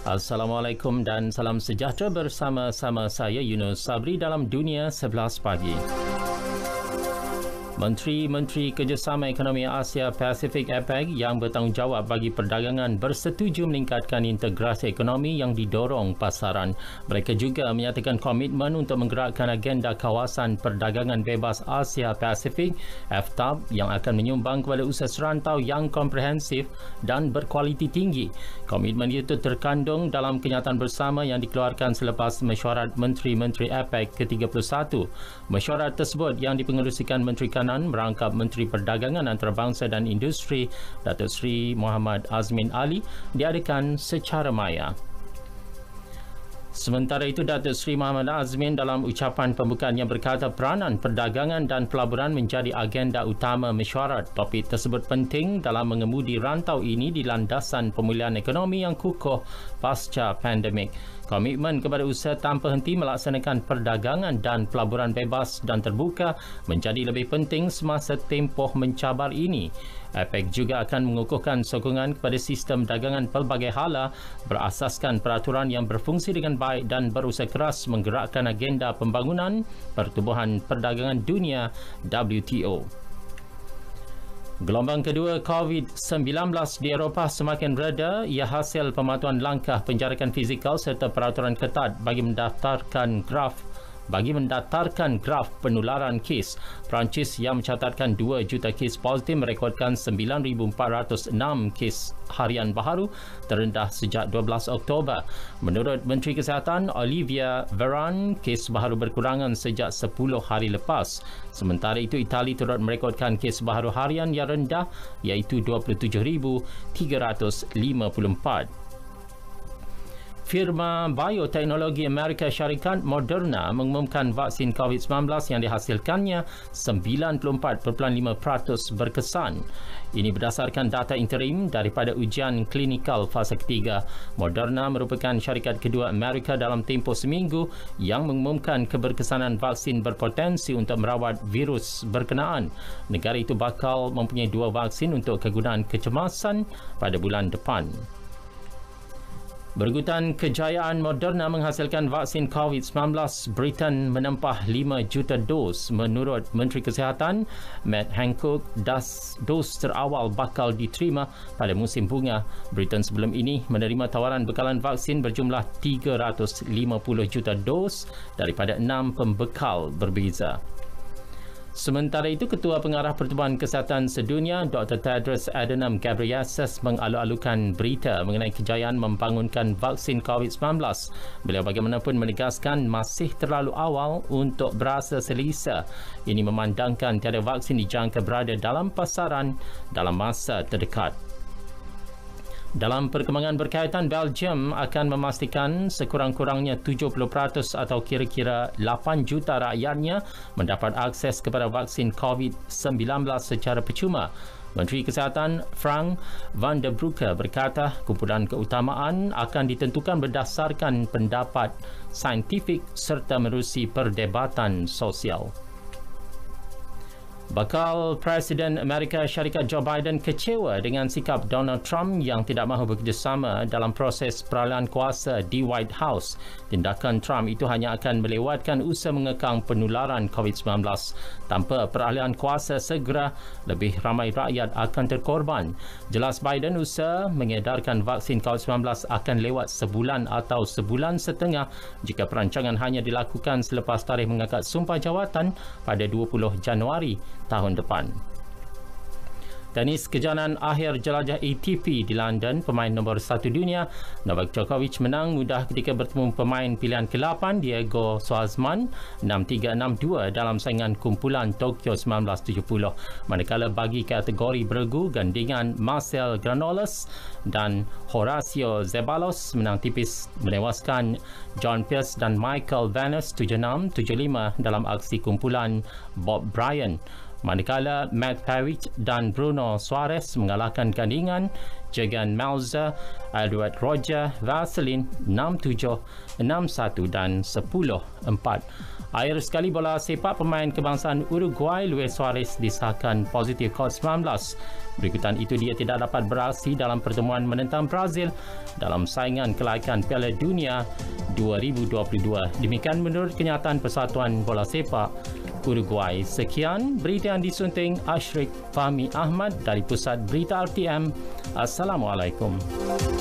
Assalamualaikum dan salam sejahtera bersama-sama saya Yunus Sabri dalam Dunia 11 Pagi. Menteri-Menteri Kerjasama Ekonomi Asia Pasifik APEC yang bertanggungjawab bagi perdagangan bersetuju meningkatkan integrasi ekonomi yang didorong pasaran. Mereka juga menyatakan komitmen untuk menggerakkan agenda kawasan perdagangan bebas Asia Pasifik (FTAP) yang akan menyumbang kepada usaha serantau yang komprehensif dan berkualiti tinggi. Komitmen itu terkandung dalam kenyataan bersama yang dikeluarkan selepas mesyuarat Menteri-Menteri APEC ke-31. Mesyuarat tersebut yang dipengerusikan Menteri merangkap Menteri Perdagangan Antarabangsa dan Industri Datuk Seri Muhammad Azmin Ali diadakan secara maya. Sementara itu, Datuk Seri Muhammad Azmin dalam ucapan pembukaannya berkata peranan perdagangan dan pelaburan menjadi agenda utama mesyuarat. Topik tersebut penting dalam mengemudi rantau ini di landasan pemulihan ekonomi yang kukuh pasca pandemik. Komitmen kepada usaha tanpa henti melaksanakan perdagangan dan pelaburan bebas dan terbuka menjadi lebih penting semasa tempoh mencabar ini. APEC juga akan mengukuhkan sokongan kepada sistem dagangan pelbagai hala berasaskan peraturan yang berfungsi dengan baik dan berusaha keras menggerakkan agenda pembangunan pertubuhan perdagangan dunia WTO. Gelombang kedua COVID-19 di Eropah semakin reda ia hasil pematuhan langkah penjarakan fizikal serta peraturan ketat bagi mendaftarkan graf penularan kes. Perancis yang mencatatkan 2 juta kes positif merekodkan 9,406 kes harian baharu, terendah sejak 12 Oktober. Menurut Menteri Kesihatan Olivier Véran, kes baharu berkurangan sejak 10 hari lepas. Sementara itu, Itali turut merekodkan kes baharu harian yang rendah iaitu 27,354. Firma bioteknologi Amerika Syarikat Moderna mengumumkan vaksin COVID-19 yang dihasilkannya 94.5% berkesan. Ini berdasarkan data interim daripada ujian klinikal fasa ketiga. Moderna merupakan syarikat kedua Amerika dalam tempoh seminggu yang mengumumkan keberkesanan vaksin berpotensi untuk merawat virus berkenaan. Negara itu bakal mempunyai 2 vaksin untuk kegunaan kecemasan pada bulan depan. Berikutan kejayaan Moderna menghasilkan vaksin COVID-19, Britain menempah 5 juta dos. Menurut Menteri Kesihatan Matt Hancock, dos terawal bakal diterima pada musim bunga. Britain sebelum ini menerima tawaran bekalan vaksin berjumlah 350 juta dos daripada 6 pembekal berbeza. Sementara itu, Ketua Pengarah Pertubuhan Kesihatan Sedunia, Dr. Tedros Adhanom Ghebreyesus mengalu-alukan berita mengenai kejayaan membangunkan vaksin COVID-19. Beliau bagaimanapun menegaskan masih terlalu awal untuk berasa selesa. Ini memandangkan tiada vaksin dijangka berada dalam pasaran dalam masa terdekat. Dalam perkembangan berkaitan, Belgium akan memastikan sekurang-kurangnya 70% atau kira-kira 8 juta rakyatnya mendapat akses kepada vaksin COVID-19 secara percuma. Menteri Kesihatan Frank van der Broeke berkata kumpulan keutamaan akan ditentukan berdasarkan pendapat saintifik serta menerusi perdebatan sosial. Bakal Presiden Amerika Syarikat Joe Biden kecewa dengan sikap Donald Trump yang tidak mahu bekerjasama dalam proses peralihan kuasa di White House. Tindakan Trump itu hanya akan melewatkan usaha mengekang penularan COVID-19. Tanpa peralihan kuasa segera, lebih ramai rakyat akan terkorban. Jelas Biden usaha mengedarkan vaksin COVID-19 akan lewat sebulan atau sebulan setengah jika perancangan hanya dilakukan selepas tarikh mengangkat sumpah jawatan pada 20 Januari tahun depan. Tenis kejohanan akhir jelajah ATP di London, pemain nombor 1 dunia Novak Djokovic menang mudah ketika bertemu pemain pilihan ke-8 Diego Schwartzman 6-3, 6-2 dalam saingan kumpulan Tokyo 1970. Manakala bagi kategori beregu, gandingan Marcel Granollers dan Horacio Zeballos menang tipis menewaskan John Pearce dan Michael Venus 7-6, 7-5 dalam aksi kumpulan Bob Bryan. Manakala Matt Pavic dan Bruno Suarez mengalahkan gandingan Jurgen Melzer, Edward Roger, Vaseline 6-7, 6-1 dan 10-4. Akhir sekali bola sepak pemain kebangsaan Uruguay Luis Suarez disahkan positif COVID-19. Berikutan itu dia tidak dapat beraksi dalam pertemuan menentang Brazil dalam saingan kelayakan Piala Dunia 2022. Demikian menurut kenyataan Persatuan Bola Sepak Uruguay. Sekian berita yang disunting Ashrik Fahmi Ahmad dari Pusat Berita RTM. Assalamualaikum.